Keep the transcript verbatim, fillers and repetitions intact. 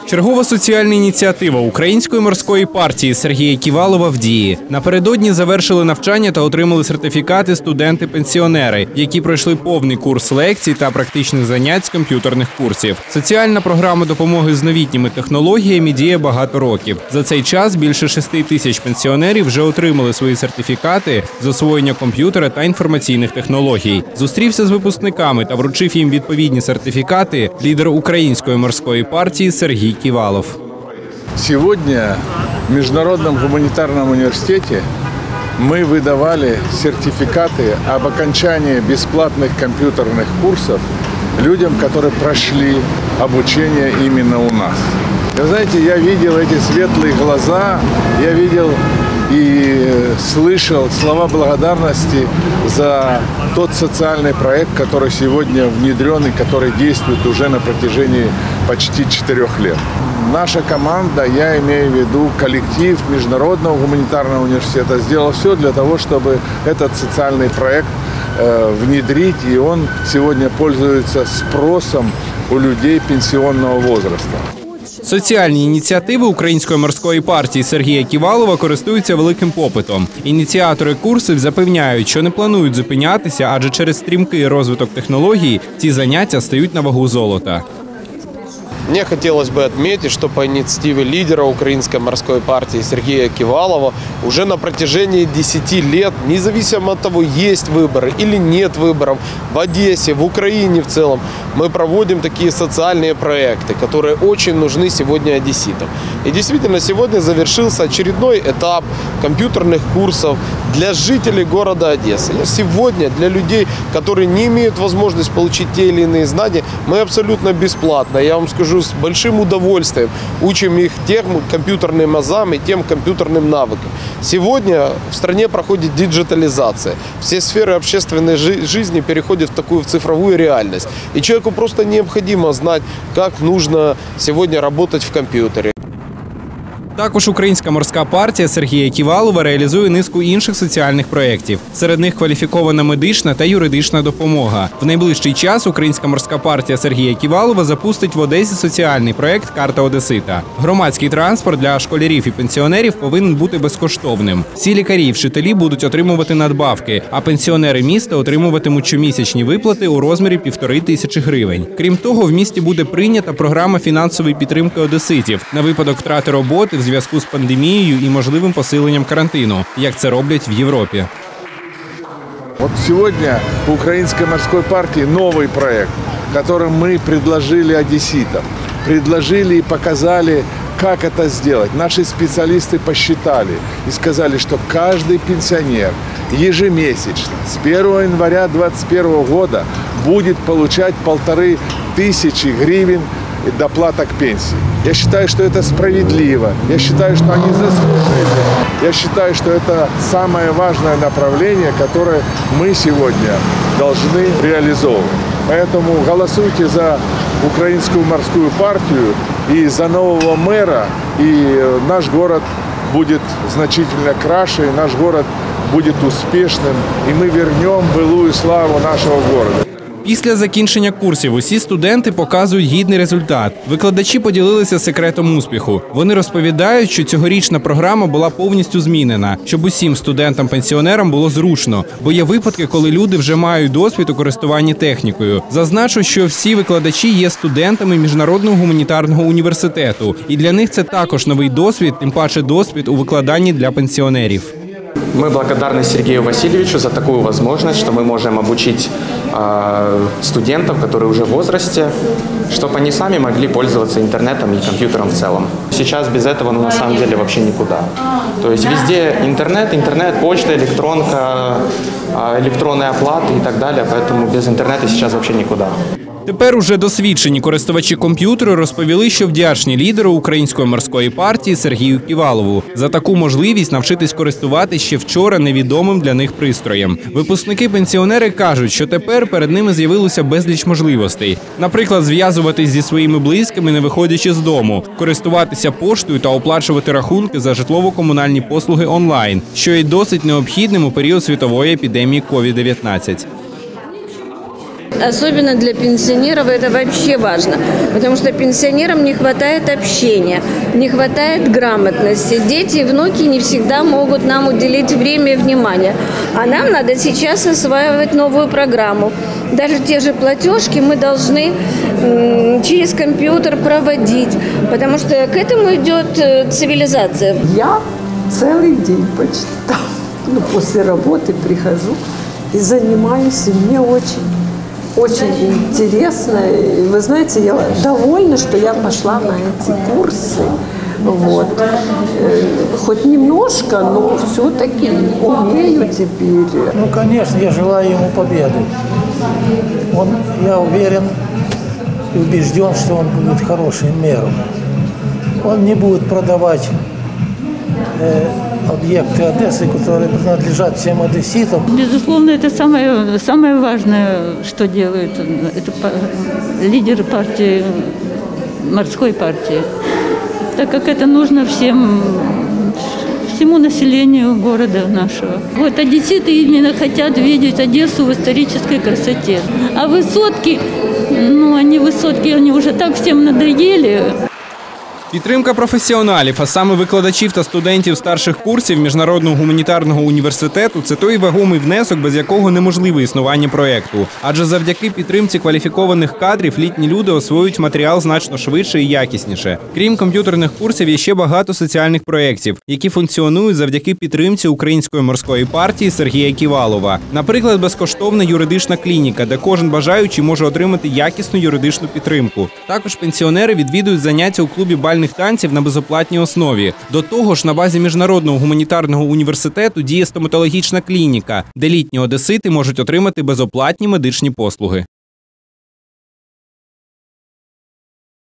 Чергова соціальна ініціатива Української морської партії Сергія Ківалова в дії. Напередодні завершили навчання та отримали сертифікати студенти-пенсіонери, які пройшли повний курс лекцій та практичних занять з комп'ютерних курсів. Соціальна програма допомоги з новітніми технологіями діє багато років. За цей час більше шести тисяч пенсіонерів вже отримали свої сертифікати з освоєння комп'ютера та інформаційних технологій. Зустрівся з випускниками та вручив їм відповідні сертифікати лідер Української морської партії Сергій Ківалов. Сегодня в Международном гуманитарном университете мы выдавали сертификаты об окончании бесплатных компьютерных курсов людям, которые прошли обучение именно у нас. Вы знаете, я видел эти светлые глаза, я видел и слышал слова благодарности за тот социальный проект, который сегодня внедрен и который действует уже на протяжении почти четырех лет. Наша команда, я имею в виду коллектив Международного гуманитарного университета, сделал все для того, чтобы этот социальный проект э, внедрить, и он сегодня пользуется спросом у людей пенсионного возраста. Соціальні ініціативи Української морської партії Сергія Ківалова користуються великим попитом. Ініціатори курсів запевняють, що не планують зупинятися, адже через стрімкий розвиток технологій ці заняття стають на вагу золота. Мне хотелось бы отметить, что по инициативе лидера Украинской морской партии Сергея Ківалова уже на протяжении десяти лет, независимо от того, есть выборы или нет выборов, в Одессе, в Украине в целом, мы проводим такие социальные проекты, которые очень нужны сегодня одесситам. И действительно, сегодня завершился очередной этап компьютерных курсов для жителей города Одессы. Сегодня для людей, которые не имеют возможности получить те или иные знания, мы абсолютно бесплатно, я вам скажу, с большим удовольствием учим их тем компьютерным азам и тем компьютерным навыкам. Сегодня в стране проходит диджитализация. Все сферы общественной жизни переходят в такую цифровую реальность. И человеку просто необходимо знать, как нужно сегодня работать в компьютере. Також Українська морська партія Сергія Ківалова реалізує низку інших соціальних проєктів. Серед них кваліфікована медична та юридична допомога. В найближчий час Українська морська партія Сергія Ківалова запустить в Одесі соціальний проєкт «Карта Одесита». Громадський транспорт для школярів і пенсіонерів повинен бути безкоштовним. Всі лікарі і вчителі будуть отримувати надбавки, а пенсіонери міста отримуватимуть щомісячні виплати у розмірі півтори тисячі гривень. Крім того, в місті буде прийнята програма фінансової підтримки одеситів на випадок втрати роботи в зв'язку з пандемією і можливим посиленням карантину, як це роблять в Європі. Вот сегодня у Украинской морской партии новый проект, который мы предложили одесситам. Предложили и показали, как это сделать. Наши специалисты посчитали и сказали, что каждый пенсионер ежемесячно с первого января две тысячи двадцать первого года будет получать полторы тысячи гривен доплата к пенсии. Я считаю, что это справедливо. Я считаю, что они заслужили. Я считаю, что это самое важное направление, которое мы сегодня должны реализовывать. Поэтому голосуйте за Украинскую морскую партию и за нового мэра, и наш город будет значительно краше, и наш город будет успешным, и мы вернем былую славу нашего города. Після закінчення курсів усі студенти показують гідний результат. Викладачі поділилися секретом успіху. Вони розповідають, що цьогорічна програма була повністю змінена, щоб усім студентам-пенсіонерам було зручно. Бо є випадки, коли люди вже мають досвід у користуванні технікою. Зазначу, що всі викладачі є студентами Міжнародного гуманітарного університету. І для них це також новий досвід, тим паче досвід у викладанні для пенсіонерів. Мы благодарны Сергею Васильевичу за такую возможность, что мы можем обучить э, студентов, которые уже в возрасте, чтобы они сами могли пользоваться интернетом и компьютером в целом. Сейчас без этого, ну, на самом деле, вообще никуда. То есть везде интернет, интернет, почта, электронка, электронная оплата и так далее, поэтому без интернета сейчас вообще никуда. Тепер уже досвідчені користувачі комп'ютеру розповіли, що вдячні лідеру Української морської партії Сергію Ківалову за таку можливість навчитись користуватися ще вчора невідомим для них пристроєм. Випускники-пенсіонери кажуть, що тепер перед ними з'явилося безліч можливостей. Наприклад, зв'язуватись зі своїми близькими, не виходячи з дому, користуватися поштою та оплачувати рахунки за житлово-комунальні послуги онлайн, що є досить необхідним у період світової епідемії ковід дев'ятнадцять. Особенно для пенсионеров это вообще важно, потому что пенсионерам не хватает общения, не хватает грамотности. Дети и внуки не всегда могут нам уделить время и внимание. А нам надо сейчас осваивать новую программу. Даже те же платежки мы должны через компьютер проводить, потому что к этому идет цивилизация. Я целый день почти там, ну, после работы прихожу и занимаюсь, и мне очень, очень интересно. И вы знаете, я довольна, что я пошла на эти курсы. Вот. Хоть немножко, но все-таки умею теперь. Ну, конечно, я желаю ему победы. Он, я уверен и убежден, что он будет хорошим мэром. Он не будет продавать э, объекты Одессы, которые принадлежат всем одесситам. Безусловно, это самое, самое важное, что делает это лидер партии, морской партии, так как это нужно всем, всему населению города нашего. Вот одесситы именно хотят видеть Одессу в исторической красоте. А высотки, ну они высотки, они уже так всем надоели. Підтримка професіоналів, а саме викладачів та студентів старших курсів Міжнародного гуманітарного університету – це той вагомий внесок, без якого неможливе існування проєкту. Адже завдяки підтримці кваліфікованих кадрів літні люди освоюють матеріал значно швидше і якісніше. Крім комп'ютерних курсів, є ще багато соціальних проєктів, які функціонують завдяки підтримці Української морської партії Сергія Ківалова. Наприклад, безкоштовна юридична клініка, де кожен бажаючий може отримати якісну юридичну підтримку. Також пенсіонери відвідують заняття у клубі бальних танців на безоплатній основі. До того ж, на базі Міжнародного гуманітарного університету діє стоматологічна клініка, де літні одесити можуть отримати безоплатні медичні послуги.